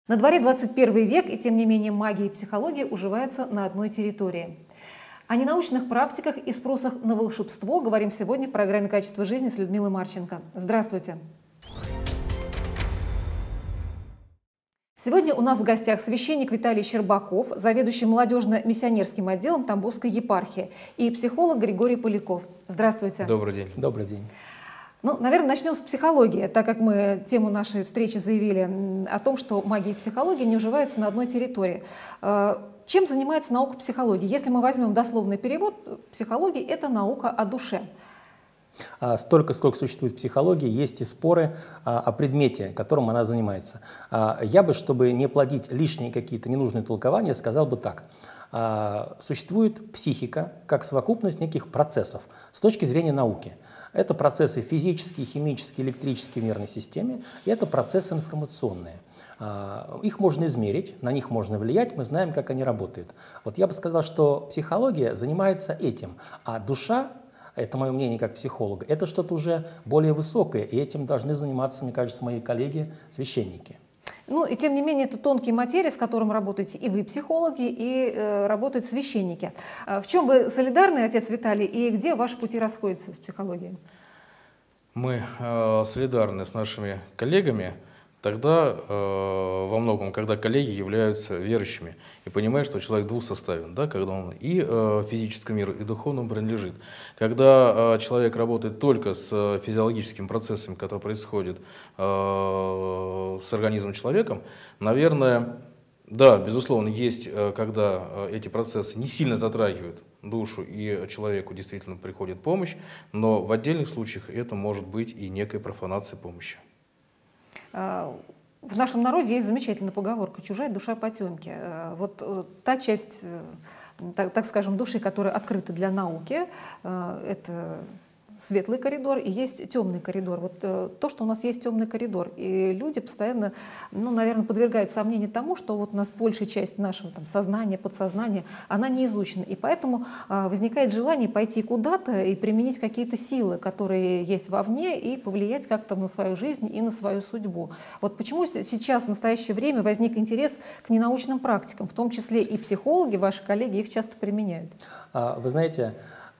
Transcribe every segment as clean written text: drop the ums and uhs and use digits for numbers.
На дворе 21 век, и тем не менее магия и психология уживаются на одной территории. О ненаучных практиках и спросах на волшебство говорим сегодня в программе «Качество жизни» с Людмилой Марченко. Здравствуйте! Сегодня у нас в гостях священник Виталий Щербаков, заведующий молодежно-миссионерским отделом Тамбовской епархии, и психолог Григорий Поляков. Здравствуйте! Добрый день! Добрый день! Ну, наверное, начнем с психологии, так как мы тему нашей встречи заявили о том, что магия и психология не уживаются на одной территории. Чем занимается наука психологии? Если мы возьмем дословный перевод, психология – это наука о душе. Столько, сколько существует психология, есть и споры о предмете, которым она занимается. Я бы, чтобы не плодить лишние какие-то ненужные толкования, сказал бы так. Существует психика как совокупность неких процессов с точки зрения науки. Это процессы физические, химические, электрические в нервной системе, и это процессы информационные. Их можно измерить, на них можно влиять, мы знаем, как они работают. Вот я бы сказал, что психология занимается этим, а душа, это мое мнение как психолога, это что-то уже более высокое, и этим должны заниматься, мне кажется, мои коллеги-священники. Ну и тем не менее, это тонкие материи, с которыми работаете и вы, психологи, и работают священники. В чем вы солидарны, отец Виталий, и где ваши пути расходятся с психологией? Мы солидарны с нашими коллегами тогда, во многом, когда коллеги являются верующими и понимают, что человек двусоставен, да, когда он и физическому миру, и духовному принадлежит. Когда человек работает только с физиологическими процессами, которые происходят с организмом человеком, наверное, да, безусловно, есть, когда эти процессы не сильно затрагивают душу, и человеку действительно приходит помощь, но в отдельных случаях это может быть и некая профанация помощи. В нашем народе есть замечательная поговорка «чужая душа потемки». Вот та часть, так скажем, души, которая открыта для науки, это светлый коридор и есть темный коридор. Вот то, что у нас есть темный коридор, и люди постоянно, ну, наверное, подвергают сомнению тому, что вот у нас большая часть нашего там сознания, подсознания, она не изучена, и поэтому возникает желание пойти куда-то и применить какие-то силы, которые есть вовне, и повлиять как-то на свою жизнь и на свою судьбу. Вот почему сейчас, в настоящее время, возник интерес к ненаучным практикам, в том числе и психологи, ваши коллеги, их часто применяют? Вы знаете,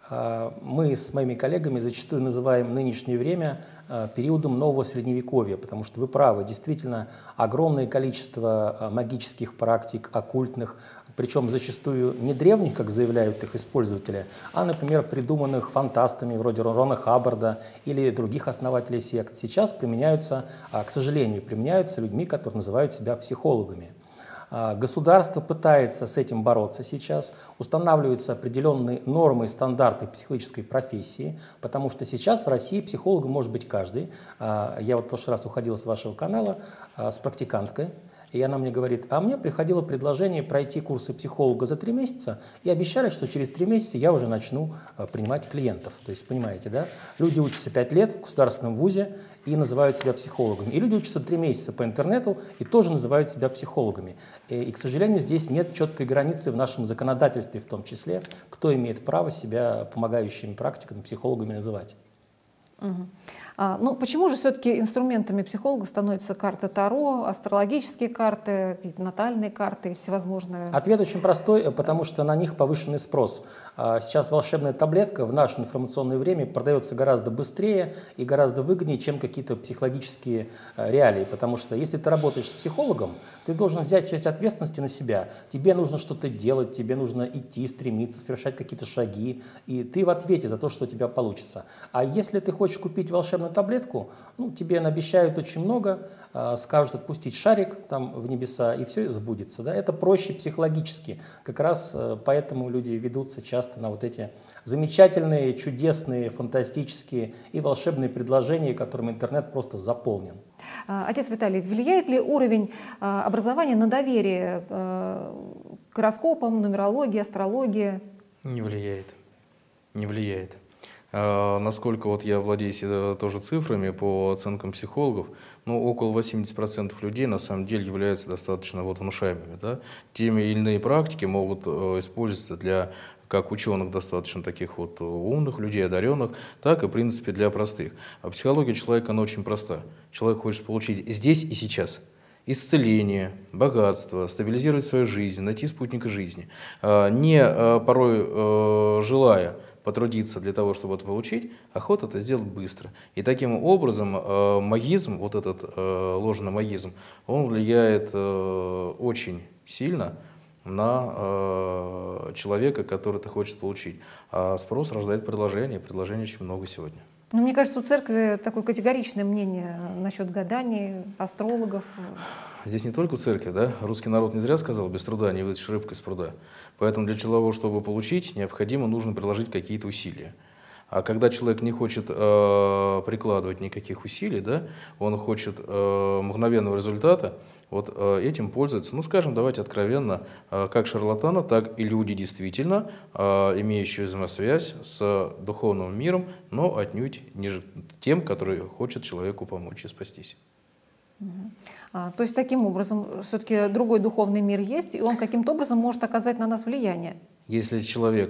мы с моими коллегами зачастую называем нынешнее время периодом нового средневековья, потому что вы правы, действительно огромное количество магических практик, оккультных, причем зачастую не древних, как заявляют их использователи, а, например, придуманных фантастами вроде Рона Хаббарда или других основателей сект, сейчас применяются, к сожалению, применяются людьми, которые называют себя психологами. Государство пытается с этим бороться сейчас, устанавливаются определенные нормы и стандарты психологической профессии, потому что сейчас в России психологом может быть каждый. Я вот в прошлый раз уходил с вашего канала с практиканткой, и она мне говорит, а мне приходило предложение пройти курсы психолога за 3 месяца, и обещали, что через 3 месяца я уже начну принимать клиентов. То есть, понимаете, да? Люди учатся 5 лет в государственном вузе и называют себя психологами. И люди учатся 3 месяца по интернету и тоже называют себя психологами. И, к сожалению, здесь нет четкой границы в нашем законодательстве, в том числе, кто имеет право себя помогающими практиками, психологами называть. Угу. Ну, почему же все-таки инструментами психолога становятся карты Таро, астрологические карты, какие-то натальные карты и всевозможные? Ответ очень простой, потому что на них повышенный спрос. Сейчас волшебная таблетка в наше информационное время продается гораздо быстрее и гораздо выгоднее, чем какие-то психологические реалии. Потому что если ты работаешь с психологом, ты должен взять часть ответственности на себя. Тебе нужно что-то делать, тебе нужно идти, стремиться, совершать какие-то шаги. И ты в ответе за то, что у тебя получится. А если ты хочешь купить волшебную таблетку, ну, тебе обещают очень много, скажут отпустить шарик там в небеса, и все сбудется. Да? Это проще психологически. Как раз поэтому люди ведутся часто на вот эти замечательные, чудесные, фантастические и волшебные предложения, которыми интернет просто заполнен. Отец Виталий, влияет ли уровень образования на доверие к гороскопам, нумерологии, астрологии? Не влияет. Не влияет. Насколько вот я владею тоже цифрами по оценкам психологов, ну, около 80% людей на самом деле являются достаточно вот внушаемыми. Да? Те или иные практики могут использоваться для как ученых достаточно таких вот умных людей, одаренных, так и, в принципе, для простых. А психология человека, она очень проста. Человек хочет получить здесь и сейчас. исцеление, богатство, стабилизировать свою жизнь, найти спутника жизни, не порой желая потрудиться для того, чтобы это получить, охота это сделать быстро. И таким образом магизм, вот этот ложный магизм, он влияет очень сильно на человека, который это хочет получить. А спрос рождает предложение, предложений очень много сегодня. Ну, мне кажется, у церкви такое категоричное мнение насчет гаданий, астрологов. Здесь не только церковь, да? Русский народ не зря сказал: без труда не вытащишь рыбку из пруда. Поэтому для того, чтобы получить, нужно приложить какие-то усилия. А когда человек не хочет прикладывать никаких усилий, да, он хочет мгновенного результата, вот этим пользуются, ну скажем, давайте откровенно, как шарлатаны, так и люди действительно, имеющие взаимосвязь с духовным миром, но отнюдь не тем, который хочет человеку помочь и спастись. То есть таким образом все-таки другой духовный мир есть, и он каким-то образом может оказать на нас влияние. Если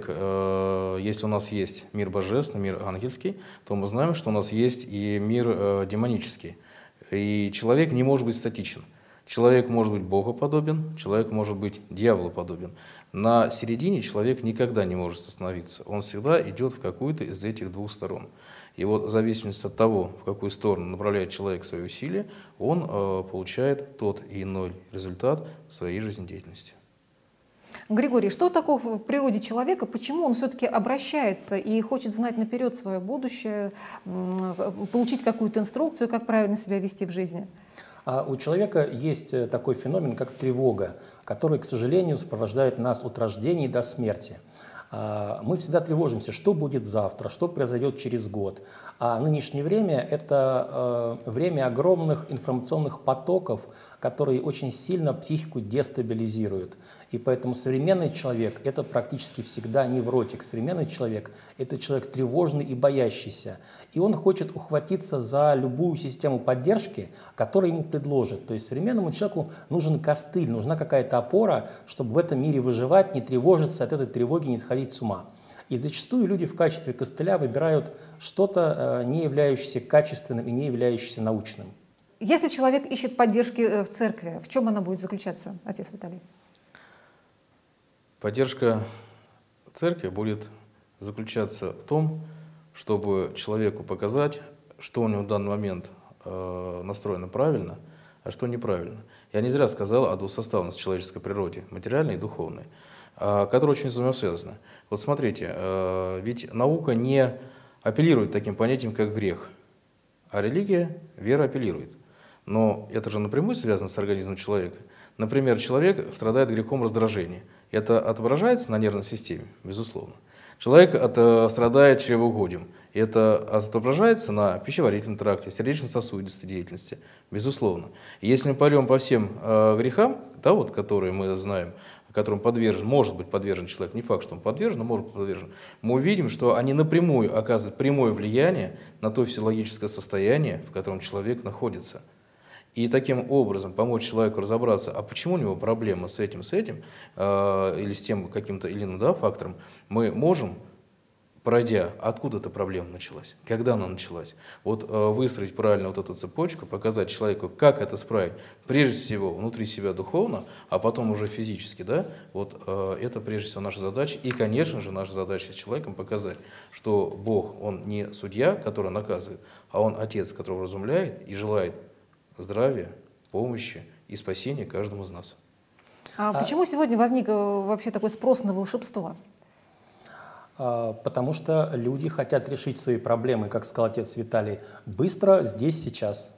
если у нас есть мир божественный, мир ангельский, то мы знаем, что у нас есть и мир демонический. И человек не может быть статичен. Человек может быть богоподобен, человек может быть дьяволоподобен. На середине человек никогда не может остановиться. Он всегда идет в какую-то из этих двух сторон. И вот в зависимости от того, в какую сторону направляет человек свои усилия, он получает тот и иной результат в своей жизнедеятельности. Григорий, что такого в природе человека, почему он все-таки обращается и хочет знать наперед свое будущее, получить какую-то инструкцию, как правильно себя вести в жизни? У человека есть такой феномен, как тревога, который, к сожалению, сопровождает нас от рождения до смерти. Мы всегда тревожимся, что будет завтра, что произойдет через год. А нынешнее время – это время огромных информационных потоков, которые очень сильно психику дестабилизируют. И поэтому современный человек – это практически всегда невротик. Современный человек – это человек тревожный и боящийся. И он хочет ухватиться за любую систему поддержки, которую ему предложат. То есть современному человеку нужен костыль, нужна какая-то опора, чтобы в этом мире выживать, не тревожиться, от этой тревоги не сходить с ума. И зачастую люди в качестве костыля выбирают что-то, не являющееся качественным и не являющееся научным. Если человек ищет поддержки в церкви, в чем она будет заключаться, отец Виталий? Поддержка церкви будет заключаться в том, чтобы человеку показать, что у него в данный момент настроено правильно, а что неправильно. Я не зря сказал о двусоставности человеческой природы, материальной и духовной, которые очень взаимосвязаны. Вот смотрите, ведь наука не апеллирует таким понятием, как грех, а религия, вера апеллирует. Но это же напрямую связано с организмом человека. Например, человек страдает грехом раздражения. Это отображается на нервной системе, безусловно. Человек страдает чревоугодием. Это отображается на пищеварительном тракте, сердечно-сосудистой деятельности, безусловно. И если мы пойдем по всем грехам, да, вот, которые мы знаем, которым подвержен, может быть подвержен человек, не факт, что он подвержен, но может быть подвержен, мы увидим, что они напрямую оказывают прямое влияние на то физиологическое состояние, в котором человек находится. И таким образом помочь человеку разобраться, а почему у него проблема с этим, или с тем каким-то или иным, да, фактором, мы можем, пройдя, откуда эта проблема началась, когда она началась, вот выстроить правильно вот эту цепочку, показать человеку, как это справить, прежде всего внутри себя духовно, а потом уже физически, да, вот это прежде всего наша задача. И, конечно же, наша задача с человеком показать, что Бог, Он не судья, который наказывает, а Он Отец, который вразумляет и желает здравия, помощи и спасения каждому из нас. А почему сегодня возник вообще такой спрос на волшебство? Потому что люди хотят решить свои проблемы, как сказал отец Виталий, быстро, здесь, сейчас.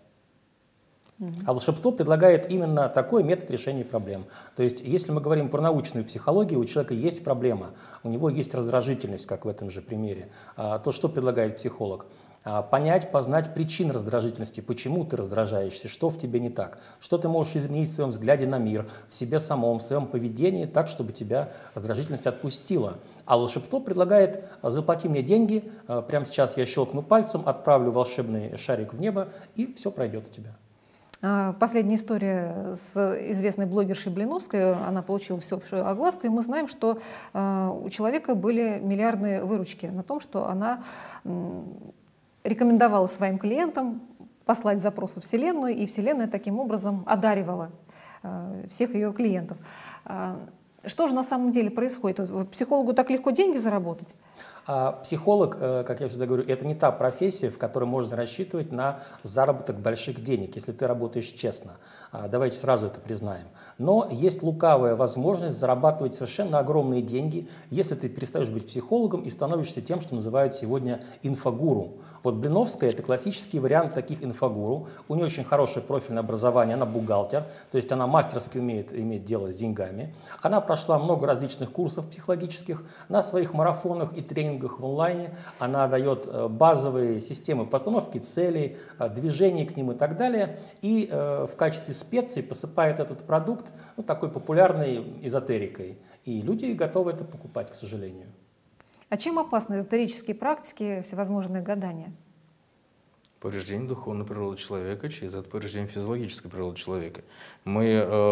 А волшебство предлагает именно такой метод решения проблем. То есть, если мы говорим про научную психологию, у человека есть проблема, у него есть раздражительность, как в этом же примере. То, что предлагает психолог? Понять, познать причины раздражительности, почему ты раздражаешься, что в тебе не так, что ты можешь изменить в своем взгляде на мир, в себе самом, в своем поведении так, чтобы тебя раздражительность отпустила. А волшебство предлагает: заплати мне деньги, прямо сейчас я щелкну пальцем, отправлю волшебный шарик в небо, и все пройдет у тебя. Последняя история с известной блогершей Блиновской, она получила всеобщую огласку, и мы знаем, что у человека были миллиардные выручки на том, что она рекомендовала своим клиентам послать запрос в Вселенную, и Вселенная таким образом одаривала всех ее клиентов. Что же на самом деле происходит? Вот психологу так легко деньги заработать? А психолог, как я всегда говорю, это не та профессия, в которой можно рассчитывать на заработок больших денег, если ты работаешь честно. Давайте сразу это признаем. Но есть лукавая возможность зарабатывать совершенно огромные деньги, если ты перестаешь быть психологом и становишься тем, что называют сегодня инфогуру. Вот Блиновская – это классический вариант таких инфогуру. У нее очень хорошее профильное образование, она бухгалтер, то есть она мастерски умеет иметь дело с деньгами. Она прошла много различных курсов психологических на своих марафонах и тренингах в онлайне. Она дает базовые системы постановки целей, движения к ним и так далее. И в качестве специй посыпает этот продукт такой популярной эзотерикой. И люди готовы это покупать, к сожалению. А чем опасны эзотерические практики, всевозможные гадания? Повреждение духовной природы человека через это повреждение физиологической природы человека. Мы,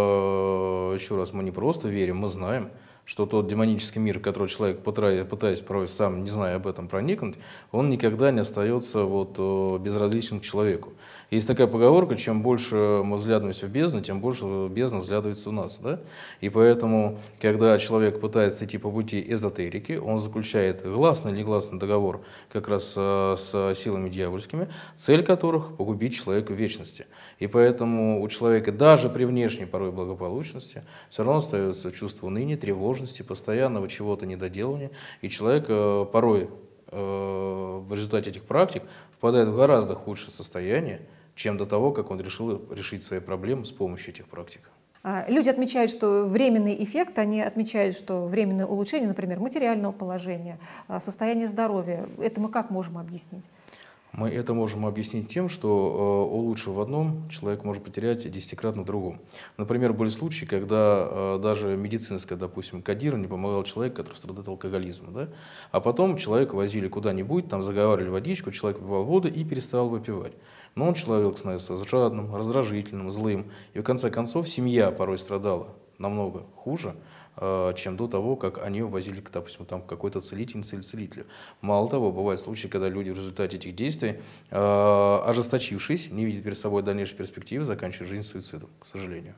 еще раз, мы не просто верим, мы знаем, что тот демонический мир, в который человек, пытаясь порой сам, не зная об этом, проникнуть, он никогда не остается безразличным к человеку. Есть такая поговорка: чем больше мы взглядываемся в бездну, тем больше бездна взглядывается в нас. Да? И поэтому, когда человек пытается идти по пути эзотерики, он заключает гласный или негласный договор как раз с силами дьявольскими, цель которых – погубить человека в вечности. И поэтому у человека даже при внешней порой благополучности все равно остается чувство уныния, тревожности, постоянного чего-то недоделания. И человек порой в результате этих практик впадает в гораздо худшее состояние, чем до того, как он решил решить свои проблемы с помощью этих практик. Люди отмечают, что временный эффект, они отмечают, что временное улучшение, например, материального положения, состояния здоровья, это мы как можем объяснить? Мы это можем объяснить тем, что улучшив в одном, человек может потерять десятикратно в другом. Например, были случаи, когда даже медицинское, допустим, кодирование помогало человеку, который страдает алкоголизмом. Да? А потом человека возили куда-нибудь, там заговаривали водичку, человек пивал воду и перестал выпивать. Но он человек становится жадным, раздражительным, злым. И в конце концов семья порой страдала намного хуже, чем до того, как они возили, допустим, там, какой-то целительнице или целителю. Мало того, бывают случаи, когда люди в результате этих действий, ожесточившись, не видят перед собой дальнейшей перспективы, заканчивают жизнь суицидом, к сожалению.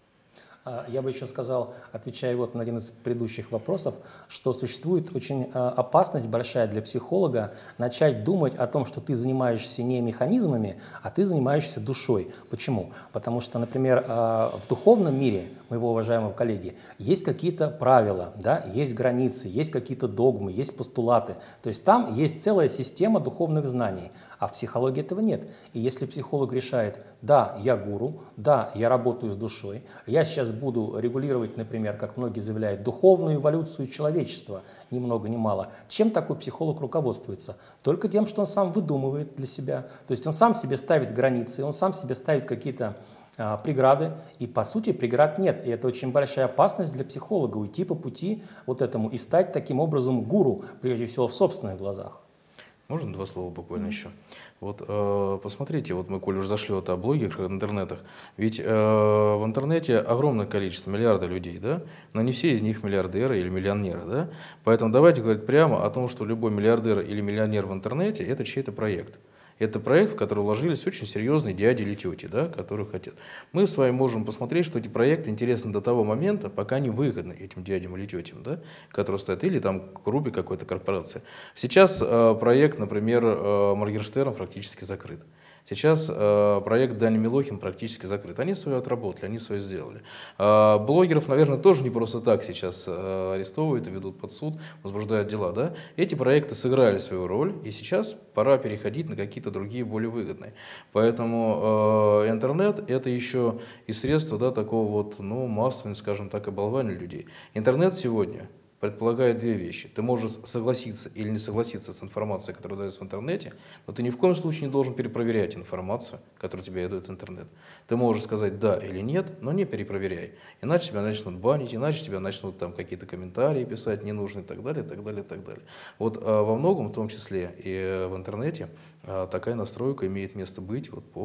Я бы еще сказал, отвечая на один из предыдущих вопросов, что существует очень опасность большая для психолога начать думать о том, что ты занимаешься не механизмами, а ты занимаешься душой. Почему? Потому что, например, в духовном мире, моего уважаемого коллеги, есть какие-то правила, да, есть границы, есть какие-то догмы, есть постулаты. То есть там есть целая система духовных знаний, а в психологии этого нет. И если психолог решает: да, я гуру, да, я работаю с душой, я сейчас буду регулировать, например, как многие заявляют, духовную эволюцию человечества, ни много ни мало. Чем такой психолог руководствуется? Только тем, что он сам выдумывает для себя. То есть он сам себе ставит границы, он сам себе ставит какие-то преграды, и по сути преград нет. И это очень большая опасность для психолога — уйти по пути этому и стать таким образом гуру, прежде всего в собственных глазах. Можно два слова буквально еще? Посмотрите, мы, коль уже зашли о блогерах, о интернетах, ведь в интернете огромное количество, миллиарды людей, да? Но не все из них миллиардеры или миллионеры. Да? Поэтому давайте говорить прямо о том, что любой миллиардер или миллионер в интернете – это чей-то проект. Это проект, в который вложились очень серьезные дяди или тети, да, которые хотят. Мы с вами можем посмотреть, что эти проекты интересны до того момента, пока они выгодны этим дядям или тетям, да, которые стоят, или там группе какой-то корпорации. Сейчас проект, например, Моргенштерн практически закрыт. Сейчас проект Дани Милохин практически закрыт. Они свое отработали, они свое сделали. Блогеров, наверное, тоже не просто так сейчас арестовывают и ведут под суд, возбуждают дела. Да? Эти проекты сыграли свою роль, и сейчас пора переходить на какие-то другие, более выгодные. Поэтому интернет – это еще и средство такого массового, скажем так, оболвания людей. Интернет сегодня предполагает две вещи. Ты можешь согласиться или не согласиться с информацией, которая дается в интернете, но ты ни в коем случае не должен перепроверять информацию, которую тебе дает интернет. Ты можешь сказать «да» или «нет», но не перепроверяй. Иначе тебя начнут банить, иначе тебя начнут там какие-то комментарии писать ненужные и так далее, и так далее, и так далее. Во многом, в том числе и в интернете, такая настройка имеет место быть по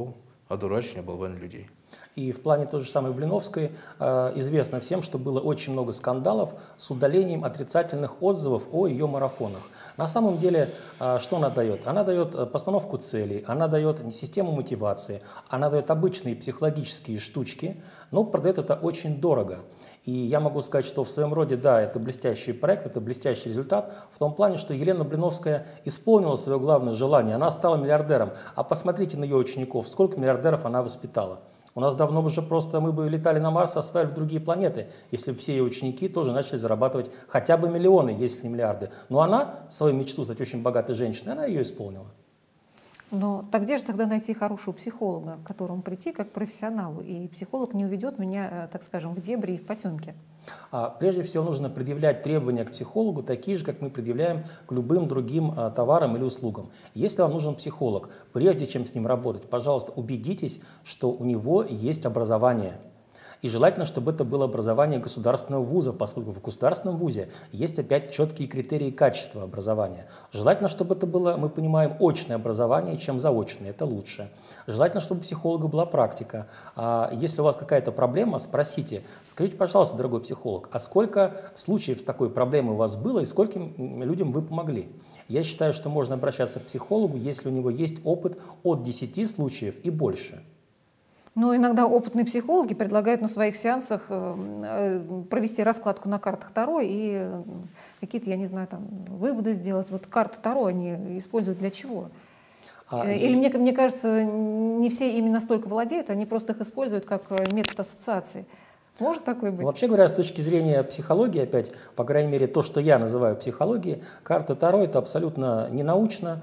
одурачивания, оболванивания людей. И в плане той же самой Блиновской известно всем, что было очень много скандалов с удалением отрицательных отзывов о ее марафонах. На самом деле, что она дает? Она дает постановку целей, она дает систему мотивации, она дает обычные психологические штучки, но продает это очень дорого. И я могу сказать, что в своем роде, да, это блестящий проект, это блестящий результат, в том плане, что Елена Блиновская исполнила свое главное желание, она стала миллиардером. А посмотрите на ее учеников, сколько миллиардеров она воспитала. У нас давно уже просто мы бы летали на Марс, осваивали другие планеты, если бы все ее ученики тоже начали зарабатывать хотя бы миллионы, если не миллиарды. Но она свою мечту стать очень богатой женщиной, она ее исполнила. Но так где же тогда найти хорошего психолога, к которому прийти как к профессионалу? И психолог не уведет меня, так скажем, в дебри и в потемки. Прежде всего нужно предъявлять требования к психологу, такие же, как мы предъявляем к любым другим товарам или услугам. Если вам нужен психолог, прежде чем с ним работать, пожалуйста, убедитесь, что у него есть образование. И желательно, чтобы это было образование государственного вуза, поскольку в государственном вузе есть опять четкие критерии качества образования. Желательно, чтобы это было, мы понимаем, очное образование, чем заочное, это лучше. Желательно, чтобы у психолога была практика. Если у вас какая-то проблема, спросите, скажите, пожалуйста, дорогой психолог, а сколько случаев с такой проблемой у вас было и скольким людям вы помогли? Я считаю, что можно обращаться к психологу, если у него есть опыт от 10 случаев и больше. Но иногда опытные психологи предлагают на своих сеансах провести раскладку на картах Таро и какие-то, я не знаю, там, выводы сделать. Вот карты Таро они используют для чего? Или мне кажется, не все ими настолько владеют, они просто их используют как метод ассоциации. Может такое быть? Вообще говоря, с точки зрения психологии, опять, по крайней мере, то, что я называю психологией, карта Таро — это абсолютно не научно,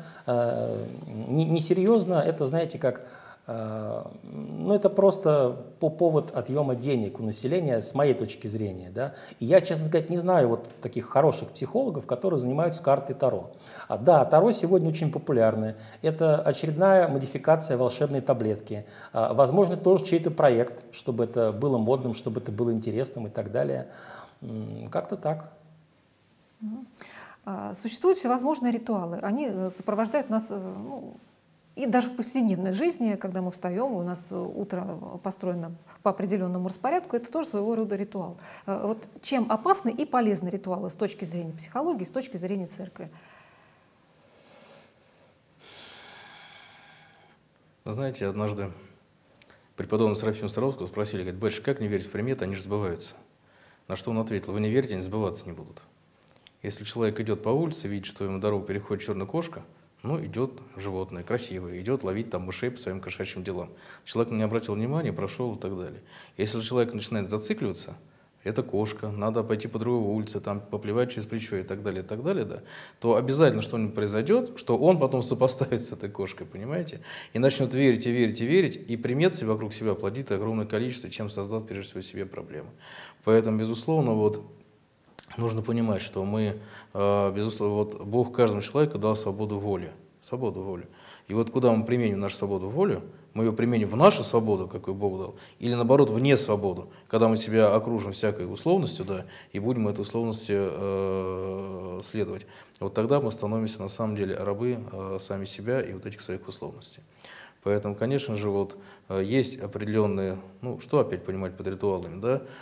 не серьезно. Это, знаете, как... Ну, это просто повод отъема денег у населения, с моей точки зрения. Да? И я, честно сказать, не знаю вот таких хороших психологов, которые занимаются картой Таро. Да, Таро сегодня очень популярное. Это очередная модификация волшебной таблетки. Возможно, тоже чей-то проект, чтобы это было модным, чтобы это было интересным и так далее. Как-то так. Существуют всевозможные ритуалы. Они сопровождают нас... И даже в повседневной жизни, когда мы встаем, у нас утро построено по определенному распорядку, это тоже своего рода ритуал. Вот чем опасны и полезны ритуалы с точки зрения психологии, с точки зрения церкви? Знаете, однажды преподобного Серафима Саровского спросили, говорит, батюшка, как не верить в приметы, они же сбываются. На что он ответил, вы не верите, они сбываться не будут. Если человек идет по улице, видит, что ему дорогу переходит черная кошка, ну, идет животное, красивое, идет ловить там мышей по своим кошачьим делам. Человек не обратил внимания, прошел и так далее. Если же человек начинает зацикливаться, это кошка, надо пойти по другой улице, там, поплевать через плечо и так далее, да, то обязательно что-нибудь произойдет, что он потом сопоставит с этой кошкой, понимаете? И начнет верить, и примет вокруг себя плодит огромное количество, чем создаст, прежде всего, себе проблемы. Поэтому, безусловно, вот, нужно понимать, что мы, безусловно, вот Бог каждому человеку дал свободу воли. Свободу воли. И вот куда мы применим нашу свободу воли, мы ее применим в нашу свободу, какую Бог дал, или наоборот в несвободу, когда мы себя окружим всякой условностью, да, и будем этой условности следовать. Вот тогда мы становимся на самом деле рабы сами себя и вот этих своих условностей. Поэтому, конечно же, вот есть определенные, ну, что опять понимать под ритуалами,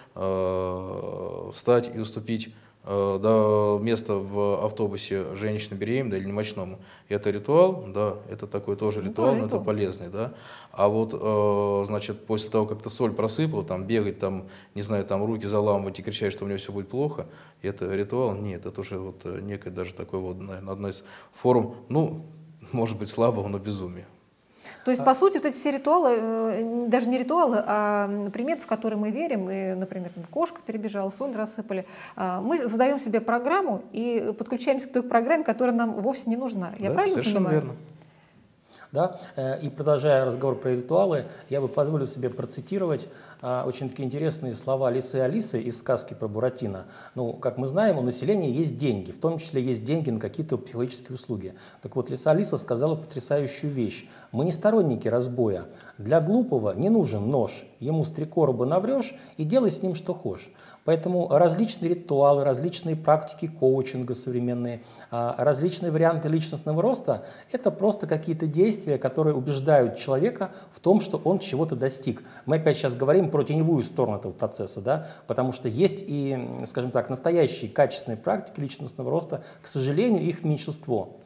да, встать и уступить до места в автобусе женщине беременной или немощному. Это ритуал, да, это такой тоже ритуал, но это полезный, да. А вот, значит, после того, как ты соль просыпал, там, бегать, там, не знаю, там, руки заламывать и кричать, что у меня все будет плохо, это ритуал? Нет, это уже вот некое даже такое вот, наверное, одна из форм, ну, может быть, слабого, но безумия. То есть, по сути, вот эти все ритуалы, даже не ритуалы, а приметы, в которые мы верим, и, например, кошка перебежала, соль рассыпали, мы задаем себе программу и подключаемся к той программе, которая нам вовсе не нужна. Я правильно понимаю? Верно. Да? И продолжая разговор про ритуалы, я бы позволил себе процитировать очень такие интересные слова Лисы Алисы из сказки про Буратино. Ну, как мы знаем, у населения есть деньги, в том числе есть деньги на какие-то психологические услуги. Так вот, Лиса Алиса сказала потрясающую вещь. Мы не сторонники разбоя. Для глупого не нужен нож. Ему с 3 короба наврешь и делай с ним что хочешь. Поэтому различные ритуалы, различные практики коучинга современные, различные варианты личностного роста – это просто какие-то действия, действия, которые убеждают человека в том, что он чего-то достиг. Мы опять сейчас говорим про теневую сторону этого процесса, да, потому что есть и, скажем так, настоящие качественные практики личностного роста, к сожалению, их меньшинство.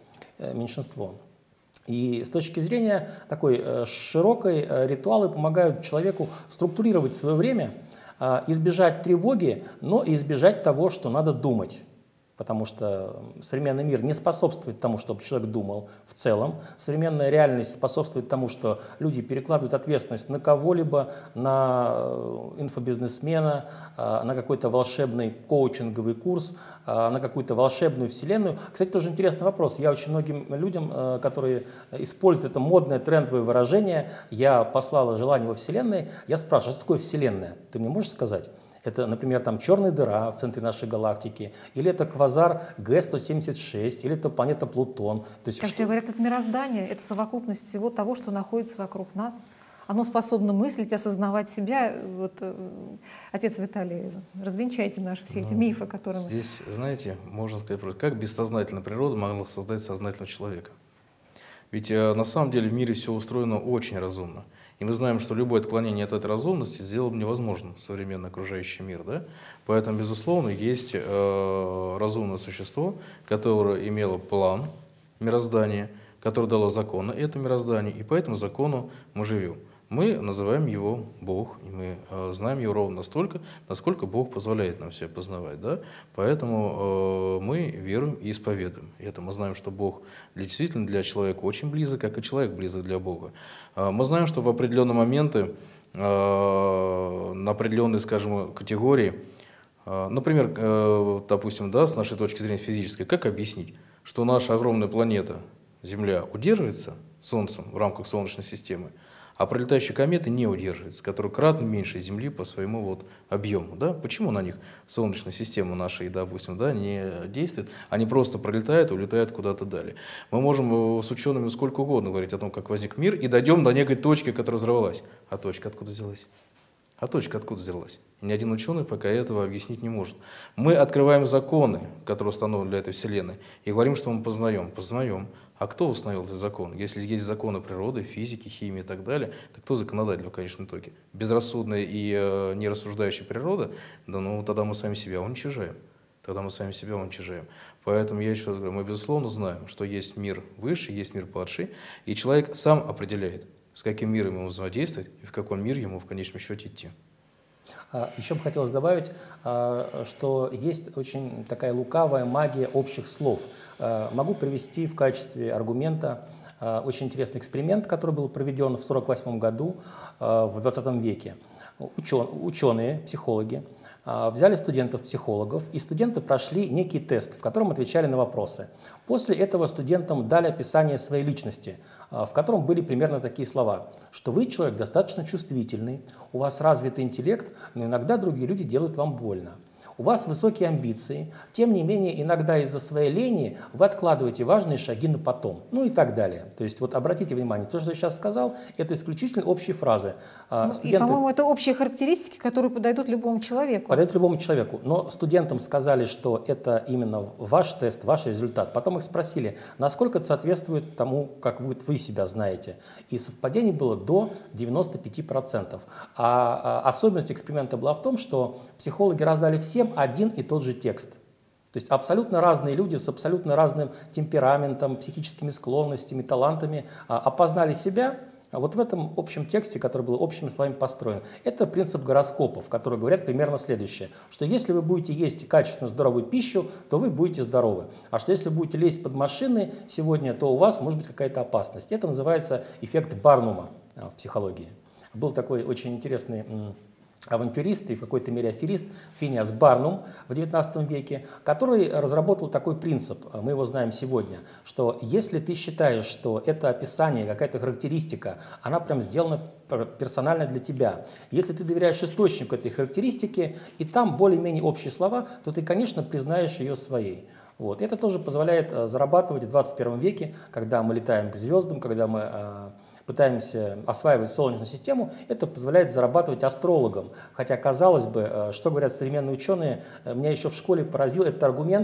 И с точки зрения такой широкой, ритуалы помогают человеку структурировать свое время, избежать тревоги, но и избежать того, что надо думать. Потому что современный мир не способствует тому, чтобы человек думал в целом. Современная реальность способствует тому, что люди перекладывают ответственность на кого-либо, на инфобизнесмена, на какой-то волшебный коучинговый курс, на какую-то волшебную вселенную. Кстати, тоже интересный вопрос. Я очень многим людям, которые используют это модное трендовое выражение, я послала желание во вселенной, я спрашиваю, что такое вселенная? Ты мне можешь сказать? Это, например, там черная дыра в центре нашей галактики, или это квазар Г-176, или это планета Плутон. То есть, как все говорят, это мироздание, это совокупность всего того, что находится вокруг нас. Оно способно мыслить, осознавать себя. Вот, отец Виталий, развенчайте наши все эти мифы, которые... Здесь, знаете, можно сказать, как бессознательная природа могла создать сознательного человека. Ведь на самом деле в мире все устроено очень разумно. И мы знаем, что любое отклонение от этой разумности сделало бы невозможным современный окружающий мир. Да? Поэтому, безусловно, есть разумное существо, которое имело план мироздания, которое дало законы это мироздание, и по этому закону мы живем. Мы называем его Бог, и мы знаем его ровно настолько, насколько Бог позволяет нам все познавать. Да? Поэтому мы веруем и исповедуем. И это мы знаем, что Бог действительно для человека очень близок, как и человек близок для Бога. Мы знаем, что в определенные моменты, на определенные, скажем, категории, например, допустим, да, с нашей точки зрения физической, как объяснить, что наша огромная планета Земля удерживается Солнцем в рамках Солнечной системы, а пролетающие кометы не удерживаются, которые кратно меньше Земли по своему вот объему. Да? Почему на них Солнечная система наша, допустим, да, не действует? Они просто пролетают и улетают куда-то далее. Мы можем с учеными сколько угодно говорить о том, как возник мир, и дойдем до некой точки, которая взорвалась. А точка откуда взялась? А точка откуда взялась? И ни один ученый пока этого объяснить не может. Мы открываем законы, которые установлены для этой Вселенной, и говорим, что мы познаем. Познаем. А кто установил этот закон? Если есть законы природы, физики, химии и так далее, то кто законодатель в конечном итоге? Безрассудная и нерассуждающая природа, да ну тогда мы сами себя уничижаем. Поэтому я еще раз говорю, мы безусловно знаем, что есть мир высший, есть мир падший, и человек сам определяет, с каким миром ему взаимодействовать и в какой мир ему в конечном счете идти. Еще бы хотелось добавить, что есть очень такая лукавая магия общих слов. Могу привести в качестве аргумента очень интересный эксперимент, который был проведен в 1948 году, в 20 веке. Ученые, психологи, взяли студентов-психологов, и студенты прошли некий тест, в котором отвечали на вопросы. После этого студентам дали описание своей личности, в котором были примерно такие слова, что вы человек достаточно чувствительный, у вас развитый интеллект, но иногда другие люди делают вам больно. У вас высокие амбиции, тем не менее иногда из-за своей лени вы откладываете важные шаги на потом, ну и так далее. То есть вот обратите внимание, то, что я сейчас сказал, это исключительно общие фразы. И, по-моему, это общие характеристики, которые подойдут любому человеку. Подойдут любому человеку, но студентам сказали, что это именно ваш тест, ваш результат. Потом их спросили, насколько это соответствует тому, как вы себя знаете. И совпадение было до 95%. А особенность эксперимента была в том, что психологи раздали всем один и тот же текст. То есть абсолютно разные люди с абсолютно разным темпераментом, психическими склонностями, талантами опознали себя вот в этом общем тексте, который был общими словами построен. Это принцип гороскопов, которые говорят примерно следующее, что если вы будете есть качественную здоровую пищу, то вы будете здоровы. А что если будете лезть под машины сегодня, то у вас может быть какая-то опасность. Это называется эффект Барнума в психологии. Был такой очень интересный авантюрист и в какой-то мере аферист Финиас Барнум в XIX веке, который разработал такой принцип, мы его знаем сегодня, что если ты считаешь, что это описание, какая-то характеристика, она прям сделана персонально для тебя, если ты доверяешь источнику этой характеристики, и там более-менее общие слова, то ты, конечно, признаешь ее своей. Вот. Это тоже позволяет зарабатывать в 21 веке, когда мы летаем к звездам, когда мы пытаемся осваивать Солнечную систему, это позволяет зарабатывать астрологам. Хотя, казалось бы, что говорят современные ученые, меня еще в школе поразил этот аргумент,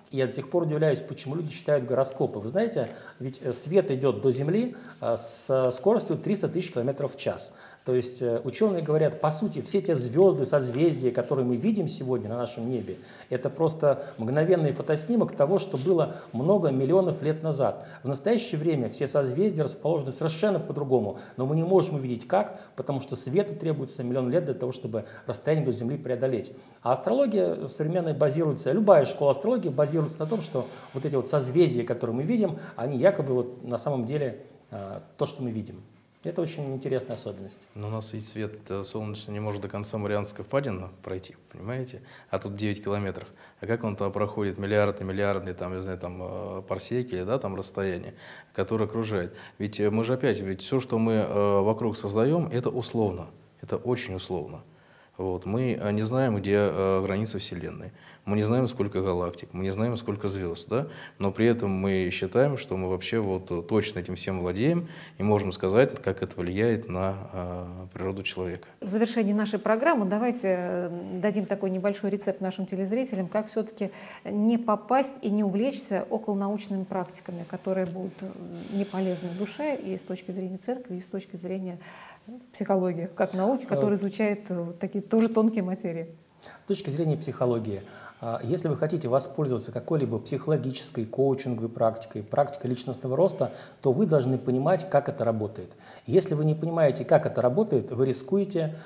И я до сих пор удивляюсь, почему люди читают гороскопы. Вы знаете, ведь свет идет до Земли с скоростью 300 тысяч километров в час. То есть ученые говорят, по сути, все те звезды, созвездия, которые мы видим сегодня на нашем небе, это просто мгновенный фотоснимок того, что было много миллионов лет назад. В настоящее время все созвездия расположены совершенно по-другому, но мы не можем увидеть как, потому что свету требуется миллион лет для того, чтобы расстояние до Земли преодолеть. А астрология современная базируется, любая школа астрологии базируется на том, что вот эти вот созвездия, которые мы видим, они якобы вот на самом деле то, что мы видим. Это очень интересная особенность. Но у нас ведь свет солнечный не может до конца Марианской впадины пройти, понимаете? А тут 9 километров. А как он там проходит миллиардные, там, я знаю, там, парсеки, или, да, там, расстояние, которое окружает? Ведь мы же опять, ведь все, что мы вокруг создаем, это условно. Это очень условно. Вот. Мы не знаем, где границы Вселенной. Мы не знаем, сколько галактик, мы не знаем, сколько звезд, да? Но при этом мы считаем, что мы вообще вот точно этим всем владеем и можем сказать, как это влияет на природу человека. В завершении нашей программы давайте дадим такой небольшой рецепт нашим телезрителям, как все-таки не попасть и не увлечься околонаучными практиками, которые будут не полезны душе и с точки зрения церкви, и с точки зрения психологии, как науки, которая изучает такие тоже тонкие материи. С точки зрения психологии, если вы хотите воспользоваться какой-либо психологической, коучинговой практикой, практикой личностного роста, то вы должны понимать, как это работает. Если вы не понимаете, как это работает, вы рискуете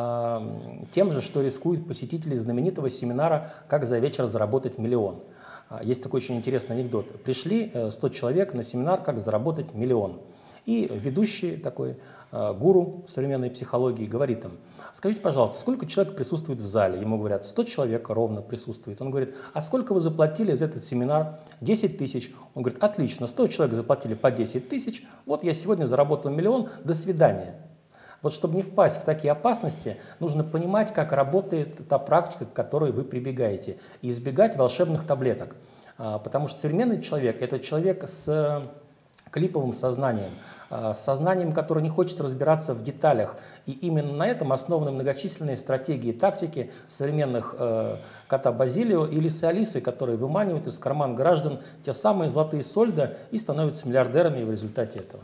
тем же, что рискуют посетители знаменитого семинара «Как за вечер заработать миллион». Есть такой очень интересный анекдот. Пришли 100 человек на семинар «Как заработать миллион». И ведущий такой гуру современной психологии говорит им: скажите, пожалуйста, сколько человек присутствует в зале? Ему говорят, 100 человек ровно присутствует. Он говорит, а сколько вы заплатили за этот семинар? 10 тысяч. Он говорит, отлично, 100 человек заплатили по 10 тысяч, вот я сегодня заработал миллион, до свидания. Вот чтобы не впасть в такие опасности, нужно понимать, как работает та практика, к которой вы прибегаете, и избегать волшебных таблеток. Потому что современный человек – это человек с клиповым сознанием, сознанием, которое не хочет разбираться в деталях. И именно на этом основаны многочисленные стратегии и тактики современных кота Базилио и лисы Алисы, которые выманивают из карман граждан те самые золотые сольда и становятся миллиардерами в результате этого.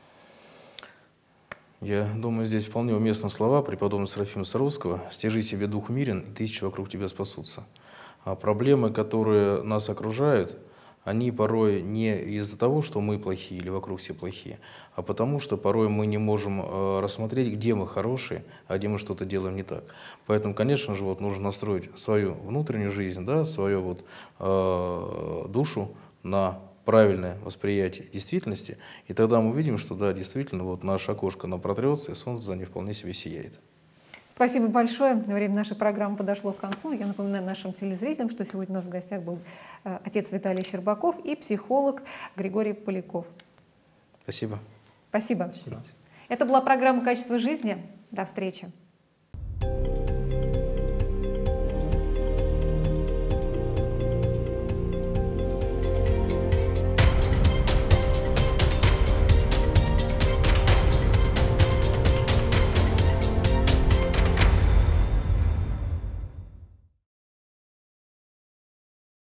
Я думаю, здесь вполне уместны слова преподобного Серафима Саровского: «Стяжи себе дух мирен, и тысячи вокруг тебя спасутся». А проблемы, которые нас окружают, они порой не из-за того, что мы плохие или вокруг все плохие, а потому что порой мы не можем рассмотреть, где мы хорошие, а где мы что-то делаем не так. Поэтому, конечно же, вот нужно настроить свою внутреннюю жизнь, да, свою вот, душу на правильное восприятие действительности, и тогда мы увидим, что да, действительно, вот наше окошко оно протрется, и солнце за ним вполне себе сияет. Спасибо большое. Время нашей программы подошло к концу. Я напоминаю нашим телезрителям, что сегодня у нас в гостях был отец Виталий Щербаков и психолог Григорий Поляков. Спасибо. Спасибо. Спасибо. Это была программа «Качество жизни». До встречи.